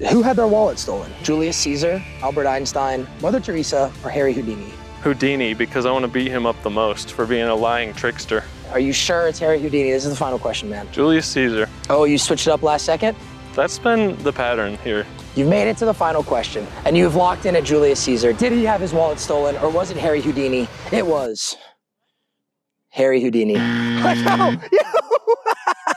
Who had their wallet stolen? Julius Caesar, Albert Einstein, Mother Teresa, or Harry Houdini? Houdini, because I want to beat him up the most for being a lying trickster. Are you sure it's Harry Houdini? This is the final question, man. Julius Caesar. Oh, you switched it up last second? That's been the pattern here. You've made it to the final question, and you've locked in at Julius Caesar. Did he have his wallet stolen, or was it Harry Houdini? It was Harry Houdini. Let's go! Yeah!